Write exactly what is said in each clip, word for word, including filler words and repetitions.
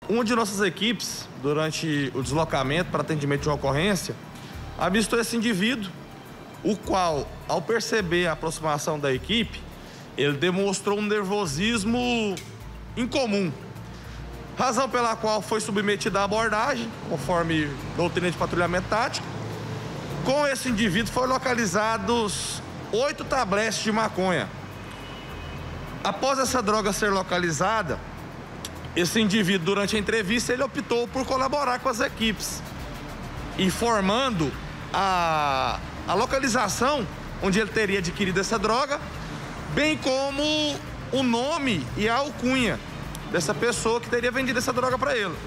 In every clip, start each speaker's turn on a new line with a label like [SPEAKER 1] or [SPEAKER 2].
[SPEAKER 1] Uma de nossas equipes, durante o deslocamento para atendimento de uma ocorrência, avistou esse indivíduo, o qual, ao perceber a aproximação da equipe, ele demonstrou um nervosismo incomum, razão pela qual foi submetido à abordagem, conforme doutrina de patrulhamento tático. Com esse indivíduo foram localizados oito tabletes de maconha. Após essa droga ser localizada, esse indivíduo, durante a entrevista, ele optou por colaborar com as equipes, informando a, a localização onde ele teria adquirido essa droga, bem como o nome e a alcunha dessa pessoa que teria vendido essa droga para ele.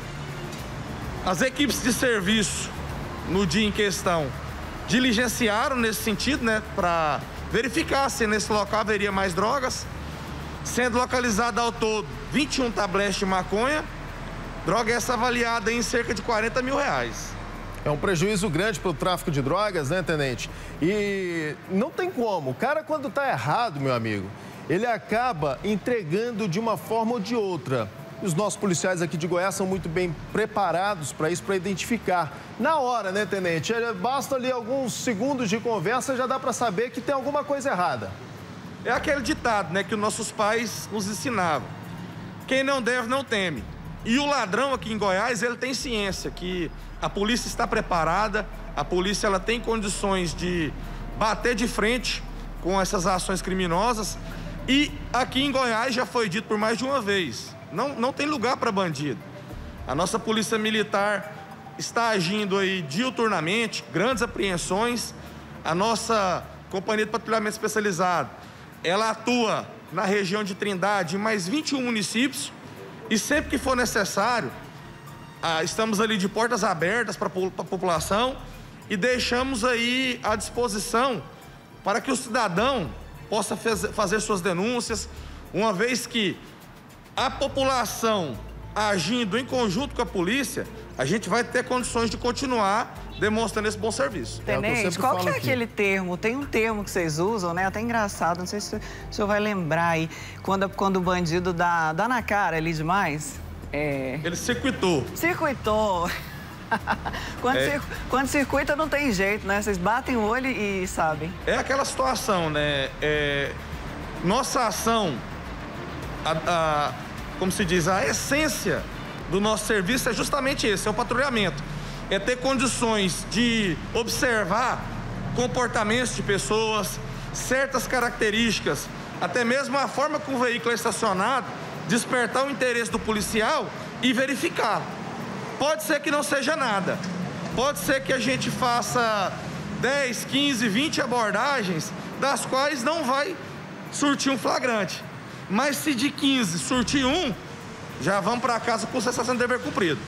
[SPEAKER 1] As equipes de serviço, no dia em questão, diligenciaram nesse sentido, né, para verificar se nesse local haveria mais drogas, sendo localizado ao todo vinte e um tabletes de maconha, droga essa avaliada em cerca de quarenta mil reais.
[SPEAKER 2] É um prejuízo grande para o tráfico de drogas, né, tenente? E não tem como. O cara, quando está errado, meu amigo, ele acaba entregando de uma forma ou de outra. Os nossos policiais aqui de Goiás são muito bem preparados para isso, para identificar. Na hora, né, tenente? Basta ali alguns segundos de conversa, já dá para saber que tem alguma coisa errada.
[SPEAKER 1] É aquele ditado, né, que os nossos pais nos ensinavam. Quem não deve, não teme. E o ladrão aqui em Goiás, ele tem ciência que a polícia está preparada, a polícia ela tem condições de bater de frente com essas ações criminosas. E aqui em Goiás já foi dito por mais de uma vez, não, não tem lugar para bandido. A nossa polícia militar está agindo aí diuturnamente, grandes apreensões. A nossa companhia de patrulhamento especializado, ela atua na região de Trindade, em mais vinte e um municípios, e sempre que for necessário, ah, estamos ali de portas abertas para a população e deixamos aí à disposição para que o cidadão possa fazer suas denúncias, uma vez que a população agindo em conjunto com a polícia, a gente vai ter condições de continuar demonstrando esse bom serviço.
[SPEAKER 3] Tenente,
[SPEAKER 2] é
[SPEAKER 3] qual que é
[SPEAKER 2] aqui.
[SPEAKER 3] aquele termo? Tem um termo que vocês usam, né? Até engraçado, não sei se o senhor vai lembrar aí, quando, quando o bandido dá, dá na cara ali demais. É...
[SPEAKER 1] Ele circuitou.
[SPEAKER 3] Circuitou. quando,
[SPEAKER 1] é.
[SPEAKER 3] cir... quando circuita não tem jeito, né? Vocês batem o olho e sabem.
[SPEAKER 1] É aquela situação, né? É... Nossa ação, a, a... como se diz, a essência do nosso serviço é justamente esse, é o patrulhamento. É ter condições de observar comportamentos de pessoas, certas características, até mesmo a forma como o veículo é estacionado, despertar o interesse do policial e verificar. Pode ser que não seja nada. Pode ser que a gente faça dez, quinze, vinte abordagens, das quais não vai surtir um flagrante. Mas se de quinze surtir um, já vamos para casa com cessação de dever cumprido.